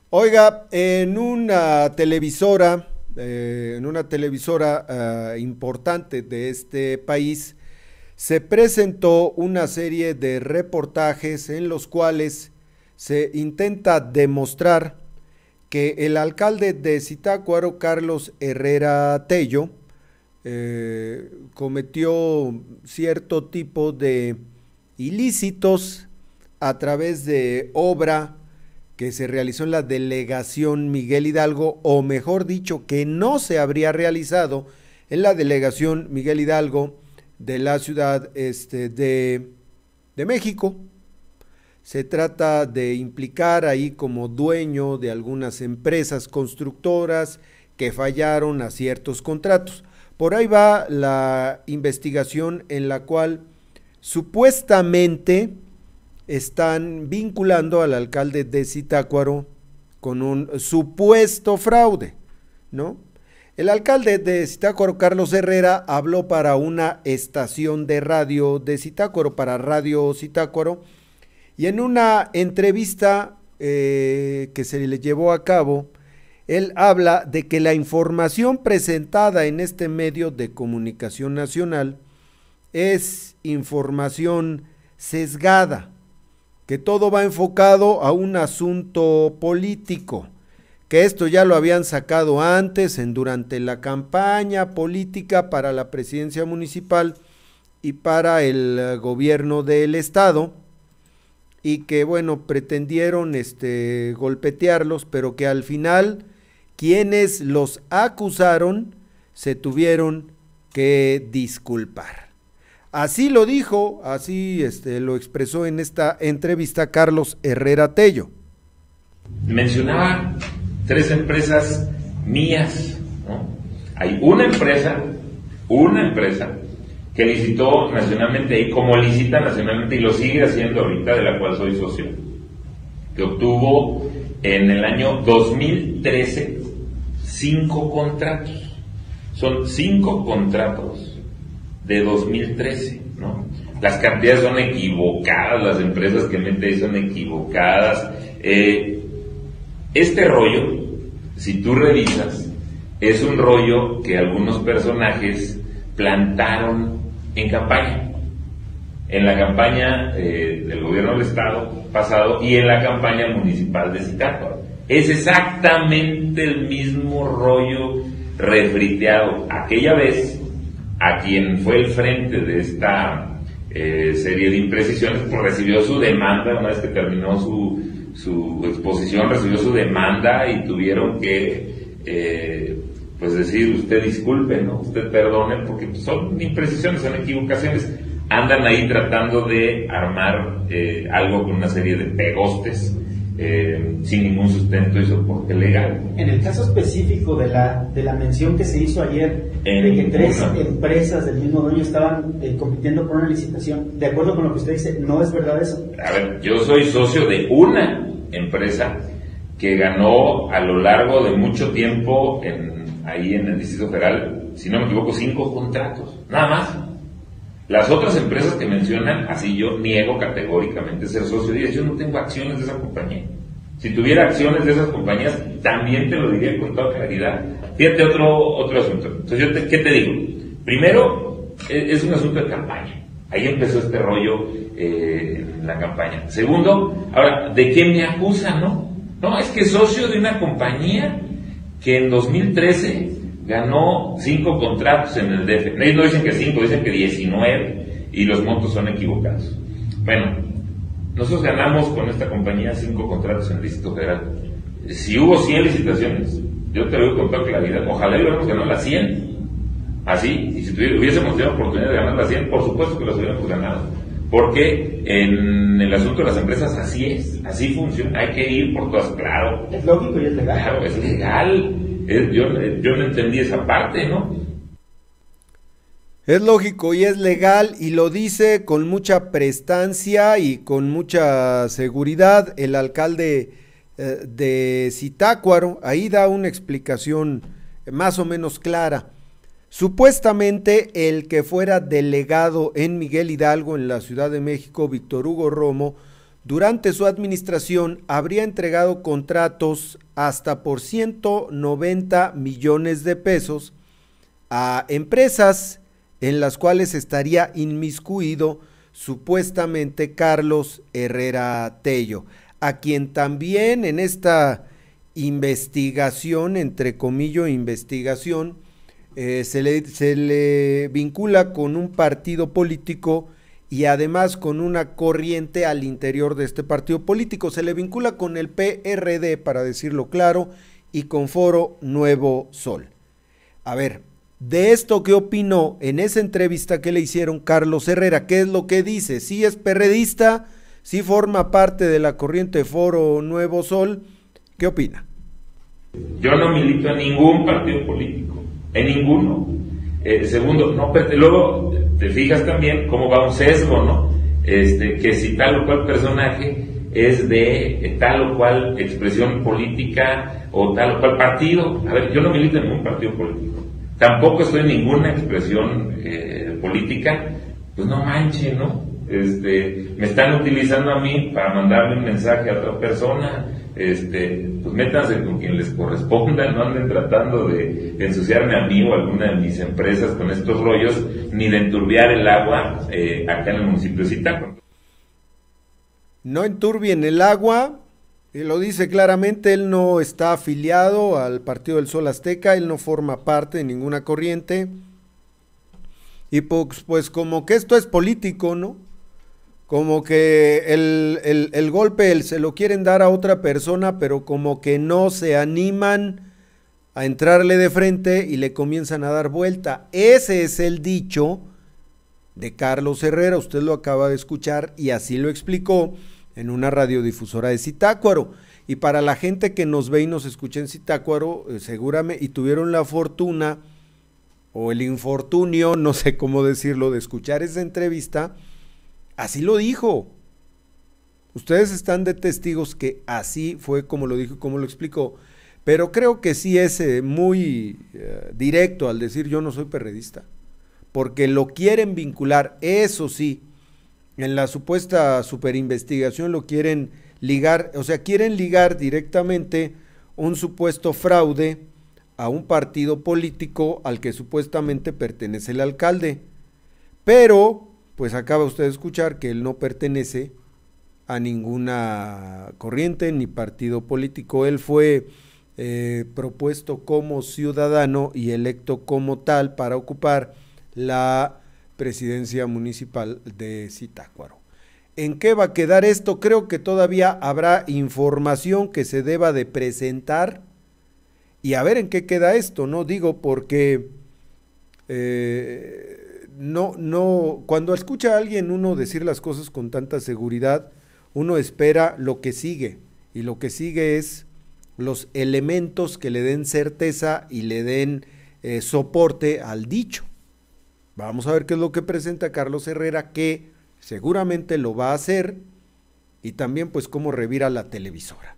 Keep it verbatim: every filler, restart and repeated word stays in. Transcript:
Oiga, en una televisora, eh, en una televisora uh, importante de este país, se presentó una serie de reportajes en los cuales se intenta demostrar que el alcalde de Zitácuaro, Carlos Herrera Tello, eh, cometió cierto tipo de ilícitos a través de obra que se realizó en la delegación Miguel Hidalgo, o mejor dicho, que no se habría realizado en la delegación Miguel Hidalgo de la Ciudad este, de, de México. Se trata de implicar ahí como dueño de algunas empresas constructoras que fallaron a ciertos contratos. Por ahí va la investigación en la cual supuestamente están vinculando al alcalde de Zitácuaro con un supuesto fraude, ¿no? El alcalde de Zitácuaro, Carlos Herrera, habló para una estación de radio de Zitácuaro, para Radio Zitácuaro, y en una entrevista eh, que se le llevó a cabo, él habla de que la información presentada en este medio de comunicación nacional es información sesgada, que todo va enfocado a un asunto político, que esto ya lo habían sacado antes, en, durante la campaña política para la presidencia municipal y para el gobierno del estado, y que bueno, pretendieron este, golpetearlos, pero que al final quienes los acusaron se tuvieron que disculpar. Así lo dijo, así este, lo expresó en esta entrevista Carlos Herrera Tello. Mencionaba tres empresas mías, ¿no? Hay una empresa, una empresa que licitó nacionalmente y como licita nacionalmente y lo sigue haciendo ahorita, de la cual soy socio, que obtuvo en el año dos mil trece cinco contratos. Son cinco contratos de dos mil trece, ¿no? Las cantidades son equivocadas, las empresas que mete ahí son equivocadas. Eh, este rollo, si tú revisas, es un rollo que algunos personajes plantaron en campaña, en la campaña eh, del gobierno del estado pasado y en la campaña municipal de Zitácuaro. Es exactamente el mismo rollo refriteado. Aquella vez, a quien fue el frente de esta eh, serie de imprecisiones, pues recibió su demanda, una vez que terminó su, su exposición, recibió su demanda y tuvieron que eh, pues decir, usted disculpe, ¿no? Usted perdone, porque son imprecisiones, son equivocaciones. Andan ahí tratando de armar eh, algo con una serie de pegostes, Eh, sin ningún sustento y soporte legal. En el caso específico de la de la mención que se hizo ayer, en de que tres una. empresas del mismo dueño estaban eh, compitiendo por una licitación, de acuerdo con lo que usted dice, ¿no es verdad eso? A ver, yo soy socio de una empresa que ganó a lo largo de mucho tiempo en, ahí en el Distrito Federal, si no me equivoco, cinco contratos, nada más. Las otras empresas que mencionan, así yo niego categóricamente ser socio de ellas. Yo no tengo acciones de esa compañía. Si tuviera acciones de esas compañías, también te lo diría con toda claridad. Fíjate otro, otro asunto. Entonces, yo te, ¿qué te digo? Primero, es un asunto de campaña. Ahí empezó este rollo eh, en la campaña. Segundo, ahora, ¿de qué me acusan, no? No, es que socio de una compañía que en dos mil trece ganó cinco contratos en el D F. Ellos no dicen que cinco, dicen que diecinueve y los montos son equivocados. Bueno, nosotros ganamos con esta compañía cinco contratos en el Distrito Federal. Si hubo cien licitaciones, yo te lo digo con toda claridad, ojalá hubiéramos ganado las cien. Así, y si hubiésemos tenido oportunidad de ganar las cien, por supuesto que las hubiéramos ganado. Porque en el asunto de las empresas así es, así funciona, hay que ir por todas, claro. Es lógico y es legal. Claro, es legal. Es, yo, yo no entendí esa parte, ¿no? Es lógico y es legal, y lo dice con mucha prestancia y con mucha seguridad el alcalde eh, de Zitácuaro. Ahí da una explicación más o menos clara. Supuestamente el que fuera delegado en Miguel Hidalgo, en la Ciudad de México, Víctor Hugo Romo, durante su administración habría entregado contratos hasta por ciento noventa millones de pesos a empresas en las cuales estaría inmiscuido supuestamente Carlos Herrera Tello, a quien también en esta investigación, entre comillas investigación, eh, se, le, se le vincula con un partido político y además con una corriente al interior de este partido político. Se le vincula con el P R D, para decirlo claro, y con Foro Nuevo Sol. A ver, de esto, ¿qué opinó en esa entrevista que le hicieron Carlos Herrera? ¿Qué es lo que dice? ¿Sí es perredista? ¿Sí forma parte de la corriente Foro Nuevo Sol? ¿Qué opina? Yo no milito en ningún partido político, en ninguno. Eh, segundo, no, luego te fijas también cómo va un sesgo, ¿no? Este, que si tal o cual personaje es de eh, tal o cual expresión política o tal o cual partido. A ver, yo no milito en ningún partido político, tampoco estoy en ninguna expresión eh, política. Pues no manchen, ¿no? Este, me están utilizando a mí para mandarle un mensaje a otra persona. Este, pues métanse con quien les corresponda, no anden tratando de ensuciarme a mí o a alguna de mis empresas con estos rollos, ni de enturbiar el agua eh, acá en el municipio de Zitácuaro. No enturbien el agua, y lo dice claramente, él no está afiliado al Partido del Sol Azteca, él no forma parte de ninguna corriente, y pues, pues como que esto es político, ¿no? Como que el, el, el golpe el, se lo quieren dar a otra persona, pero como que no se animan a entrarle de frente y le comienzan a dar vuelta. Ese es el dicho de Carlos Herrera, usted lo acaba de escuchar y así lo explicó en una radiodifusora de Zitácuaro. Y para la gente que nos ve y nos escucha en Zitácuaro, eh, seguramente, y tuvieron la fortuna o el infortunio, no sé cómo decirlo, de escuchar esa entrevista, así lo dijo. Ustedes están de testigos que así fue como lo dijo y como lo explicó, pero creo que sí es eh, muy eh, directo al decir yo no soy perredista, porque lo quieren vincular, eso sí, en la supuesta superinvestigación lo quieren ligar, o sea, quieren ligar directamente un supuesto fraude a un partido político al que supuestamente pertenece el alcalde, pero pues acaba usted de escuchar que él no pertenece a ninguna corriente ni partido político. Él fue eh, propuesto como ciudadano y electo como tal para ocupar la presidencia municipal de Zitácuaro. ¿En qué va a quedar esto? Creo que todavía habrá información que se deba de presentar y a ver en qué queda esto, ¿no? Digo porque eh, No, no, cuando escucha a alguien uno decir las cosas con tanta seguridad, uno espera lo que sigue, y lo que sigue es los elementos que le den certeza y le den eh, soporte al dicho. Vamos a ver qué es lo que presenta Carlos Herrera, que seguramente lo va a hacer, y también pues cómo revira la televisora.